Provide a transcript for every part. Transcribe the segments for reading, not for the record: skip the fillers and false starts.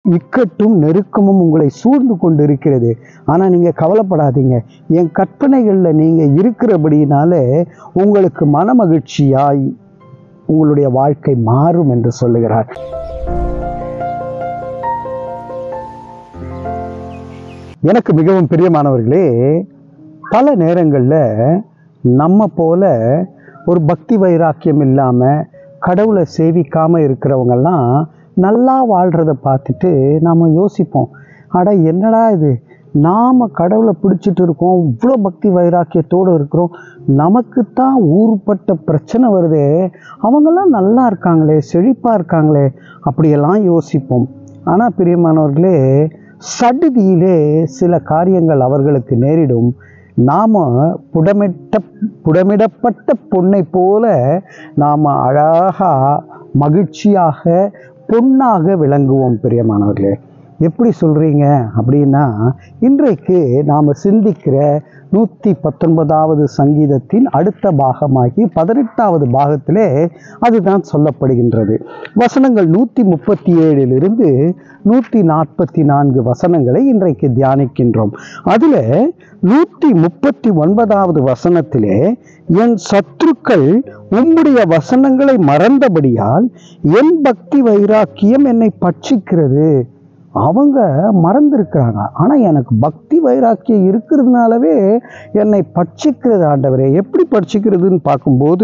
இக்கட்டும் நெருக்கமும் உங்களை சூழ்ந்து கொண்டு இருக்கிறது. ஆனால் நீங்கள் கவலைப்படாதீங்க, என் கற்பனைகளில் நீங்கள் இருக்கிறபடினாலே உங்களுக்கு மன மகிழ்ச்சியாய் உங்களுடைய வாழ்க்கை மாறும் என்று சொல்லுகிறார். எனக்கு மிகவும் பிரியமானவர்களே, பல நேரங்களில் நம்ம போல ஒரு பக்தி வைராக்கியம் இல்லாமல் கடவுளை சேவிக்காமல் இருக்கிறவங்கெல்லாம் நல்லா வாழ்கிறத பார்த்துட்டு நாம் யோசிப்போம், அட என்னடா இது, நாம் கடவுளை பிடிச்சிட்டு இருக்கோம், இவ்வளோ பக்தி வைராக்கியத்தோடு இருக்கிறோம், நமக்குத்தான் ஊருப்பட்ட பிரச்சனை வருதே, அவங்கெல்லாம் நல்லா இருக்காங்களே, செழிப்பாக இருக்காங்களே, அப்படியெல்லாம் யோசிப்போம். ஆனால் பிரியமானவர்களே, சடுதியிலே சில காரியங்கள் அவர்களுக்கு நேரிடும். நாம் புடமிடப்பட்ட பொன்னை போல நாம் அழகாக மகிழ்ச்சியாக பொன்னாக விளங்குவோம். பிரியமானவர்களே, எப்படி சொல்கிறீங்க அப்படின்னா, இன்றைக்கு நாம் சிந்திக்கிற 119வது சங்கீதத்தின் அடுத்த பாகமாகி 18வது பாகத்திலே அதுதான் சொல்லப்படுகின்றது. வசனங்கள் 137 144 வசனங்களை இன்றைக்கு தியானிக்கின்றோம். அதில் 139வது வசனத்திலே, என் சத்துருக்கள் உம்முடைய வசனங்களை மறந்தபடியால் என் பக்தி வைராக்கியம் என்னை பட்சிக்கிறது. அவங்க மறந்துருக்கிறாங்க, ஆனால் எனக்கு பக்தி வைராக்கியம் இருக்கிறதுனாலவே என்னை பட்சிக்கிறது ஆண்டவரே. எப்படி பட்சிக்கிறதுன்னு பார்க்கும்போது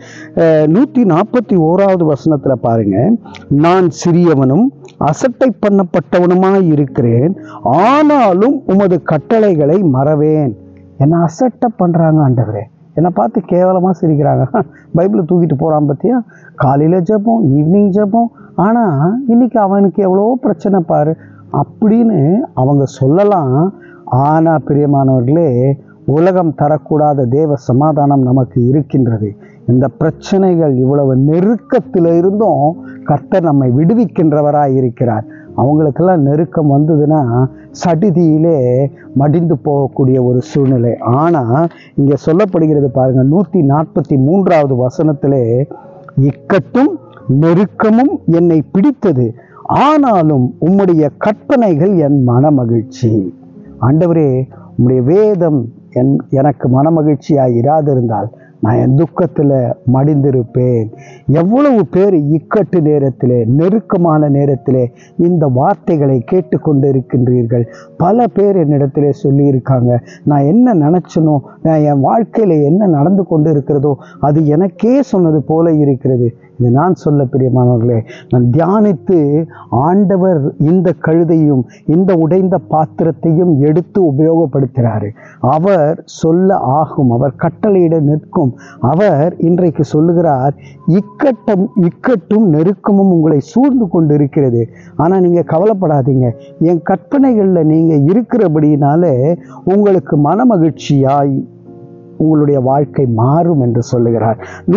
141வது வசனத்தில் பாருங்க, நான் சிறியவனும் அசட்டை பண்ணப்பட்டவனுமாய் இருக்கிறேன், ஆனாலும் உமது கட்டளைகளை மறவேன். என்னை அசட்டை பண்ணுறாங்க ஆண்டவரே, என்னை பார்த்து கேவலமாக சிரிக்கிறாங்க. பைபிளை தூக்கிட்டு போகிறான் பார்த்தியா, காலையில் ஜெபம், ஈவினிங் ஜெபம், ஆனால் இன்னைக்கு அவனுக்கு எவ்வளோ பிரச்சனை பாரு அப்படின்னு அவங்க சொல்லலாம். ஆனால் பிரியமானவர்களே, உலகம் தரக்கூடாத தேவ சமாதானம் நமக்கு இருக்கின்றது. இந்த பிரச்சனைகள் இவ்வளவு நெருக்கத்தில் இருந்தும் கர்த்தர் நம்மை விடுவிக்கின்றவராக இருக்கிறார். அவங்களுக்கெல்லாம் நெருக்கம் வந்ததுன்னா சடுதியிலே மடிந்து போகக்கூடிய ஒரு சூழ்நிலை. ஆனால் இங்கே சொல்லப்படுகிறது பாருங்க, 143வது வசனத்திலே, இக்கட்டும் நெருக்கமும் என்னை பிடித்தது, ஆனாலும் உம்முடைய கற்பனைகள் என் மன மகிழ்ச்சி. ஆண்டவரே, உம்முடைய வேதம் எனக்கு மன மகிழ்ச்சியாக இராதிருந்தால் நான் என் துக்கத்தில் மடிந்திருப்பேன். எவ்வளவு பேர் இக்கட்டு நேரத்திலே, நெருக்கமான நேரத்திலே இந்த வார்த்தைகளை கேட்டுக்கொண்டு இருக்கின்றீர்கள். பல பேர் என்னிடத்திலே சொல்லியிருக்காங்க, நான் என்ன நினச்சனோ, நான் என் வாழ்க்கையில் என்ன நடந்து கொண்டு இருக்கிறதோ அது எனக்கே சொன்னது போல இருக்கிறது. இது நான் சொல்ல பிரியமானவர்களே, நான் தியானித்து ஆண்டவர் இந்த கழுதையும் இந்த உடைந்த பாத்திரத்தையும் எடுத்து உபயோகப்படுத்துகிறாரு. அவர் சொல்ல ஆகும், அவர் கட்டளையிட நிற்கும். அவர் இன்றைக்கு சொல்லுகிறார், இக்கட்டும் நெருக்கமும் உங்களை சூழ்ந்து கொண்டு இருக்கிறது, ஆனால் நீங்கள் கவலைப்படாதீங்க, என் கற்பனைகளில் நீங்கள் இருக்கிறபடினாலே உங்களுக்கு மன மகிழ்ச்சியாய் உங்களுடைய வாழ்க்கை மாறும் என்று சொல்லுகிறார்.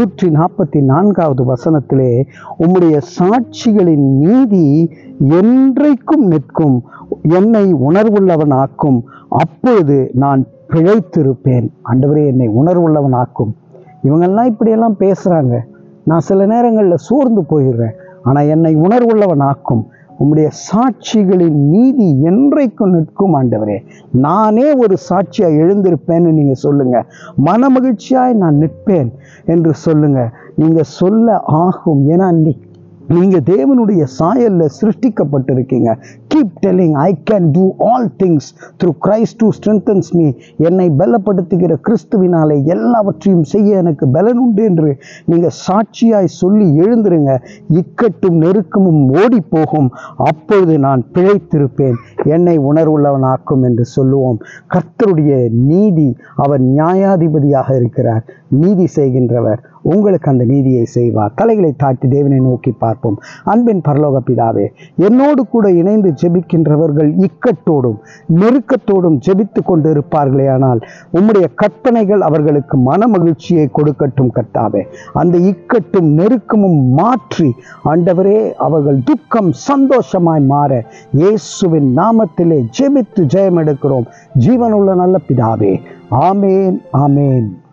144வது வசனத்திலே, உம்முடைய சாட்சிகளின் நீதி என்றைக்கும் நிற்கும், என்னை உணர்வுள்ளவன் ஆக்கும், அப்பொழுது நான் பிழைத்திருப்பேன். ஆண்டவரே, என்னை உணர்வுள்ளவன் ஆக்கும். இவங்கெல்லாம் இப்படியெல்லாம் பேசுகிறாங்க, நான் சில நேரங்களில் சோர்ந்து போயிடுறேன், ஆனால் என்னை உணர்வுள்ளவன் ஆக்கும், உம்முடைய சாட்சிகளின் நீதி என்றைக்கும் நிற்கும். ஆண்டவரே, நானே ஒரு சாட்சியாக எழுந்திருப்பேன்னு நீங்கள் சொல்லுங்கள், மன மகிழ்ச்சியாய் நான் நிற்பேன் என்று சொல்லுங்கள். நீங்கள் சொல்ல ஆகும், ஏன்னா நீங்கள் தேவனுடைய சாயலில் சிருஷ்டிக்கப்பட்டிருக்கீங்க. Keep telling, I can do all things through Christ who strengthens me. என்னை பலப்படுத்துகிற கிறிஸ்துவினாலே எல்லாவற்றையும் செய்ய எனக்கு பலன் உண்டு என்று நீங்கள் சாட்சியாய் சொல்லி எழுந்துருங்க. இக்கட்டும் நெருக்கமும் ஓடி போகும், அப்பொழுது நான் பிழைத்திருப்பேன், என்னை உணர்வுள்ளவனாக்கும் என்று சொல்லுவோம். கர்த்தருடைய நீதி, அவர் நியாயாதிபதியாக இருக்கிறார், நீதி செய்கின்றவர். உங்களுக்கு அந்த நீதியை செய்வார். தலைகளை தாழ்த்தி தேவனை நோக்கி பார்ப்போம். அன்பின் பரலோக பிதாவே, என்னோடு கூட இணைந்து ஜெபிக்கின்றவர்கள் இக்கட்டோடும் நெருக்கத்தோடும் ஜெபித்து கொண்டு இருப்பார்களே, ஆனால் உம்முடைய கற்பனைகள் அவர்களுக்கு மன மகிழ்ச்சியை கொடுக்கட்டும். கர்த்தாவே, அந்த இக்கட்டும் நெருக்கமும் மாற்றி ஆண்டவரே அவர்கள் துக்கம் சந்தோஷமாய் மாற இயேசுவின் நாமத்திலே ஜெபித்து ஜெயம் எடுக்கிறோம். ஜீவனுள்ள நல்ல பிதாவே, ஆமேன், ஆமேன்.